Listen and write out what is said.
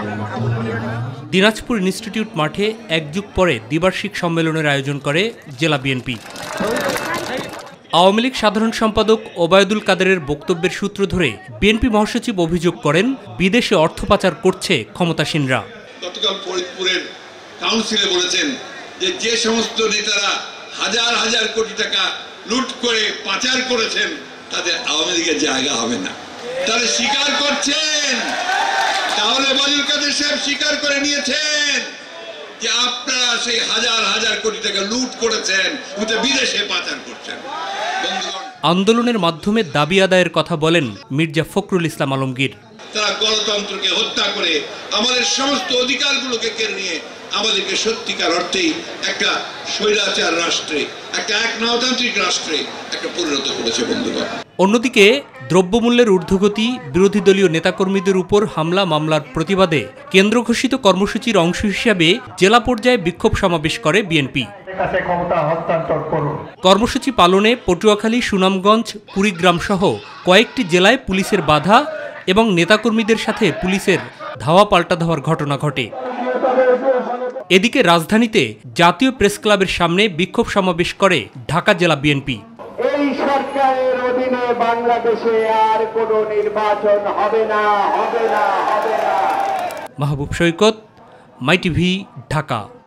Dinajpur institute মাঠে এক যুগ পরে দ্বিবার্ষিক সম্মেলনের আয়োজন করে জেলা বিএনপি। আওয়ামী লীগ সাধারণ সম্পাদক ওবায়দুল কাদেরের বক্তব্যের সূত্র ধরে বিএনপি মহাসচিব অভিযোগ করেন, বিদেশে অর্থ পাচার করছে ক্ষমতাসীনরা। গতকাল ফরিদপুরের কাউন্সিলে বলেছেন যে সমস্ত নেতারা হাজার হাজার কোটি টাকা লুট করে পাচার করেছেন তাদের আওয়ামী লীগের জায়গা হবে না। তারা স্বীকার করছেন, তাহলে ওবায়দুল কাদের সাহেব স্বীকার করে নিয়েছেন যে আপনারা সেই হাজার হাজার কোটি টাকা লুট করেছেন, ওটা বিদেশে পাচার করছেন। আন্দোলনের মাধ্যমে দাবি আদায়ের কথা বলেন মির্জা ফখরুল ইসলাম আলমগীর। তারা গণতন্ত্রকে হত্যা করে আমাদের সমস্ত অধিকারগুলোকে কেড়ে নিয়ে আমাদেরকে সত্যিকার অর্থেই একটা স্বৈরাচার রাষ্ট্রে, একটা একনায়কতান্ত্রিক রাষ্ট্রে একটা পরিণত করেছে বন্ধুগণ। অন্যদিকে দ্রব্যমূল্যের ঊর্ধ্বগতি, বিরোধী দলীয় নেতাকর্মীদের উপর হামলা মামলার প্রতিবাদে কেন্দ্র ঘোষিত কর্মসূচির অংশ হিসাবে জেলা পর্যায়ে বিক্ষোভ সমাবেশ করে বিএনপি। কর্মসূচি পালনে পটুয়াখালী, সুনামগঞ্জ, কুড়িগ্রাম সহ কয়েকটি জেলায় পুলিশের বাধা এবং নেতাকর্মীদের সাথে পুলিশের ধাওয়া পাল্টা ধাওয়ার ঘটনা ঘটে। এদিকে রাজধানীতে জাতীয় প্রেস ক্লাবের সামনে বিক্ষোভ সমাবেশ করে ঢাকা জেলা বিএনপি। এই সরকারের অধীনে বাংলাদেশে আর কোনো নির্বাচন হবে না, হবে না, হবে না। মাহবুব সৈকত, মাইটিভি, ঢাকা।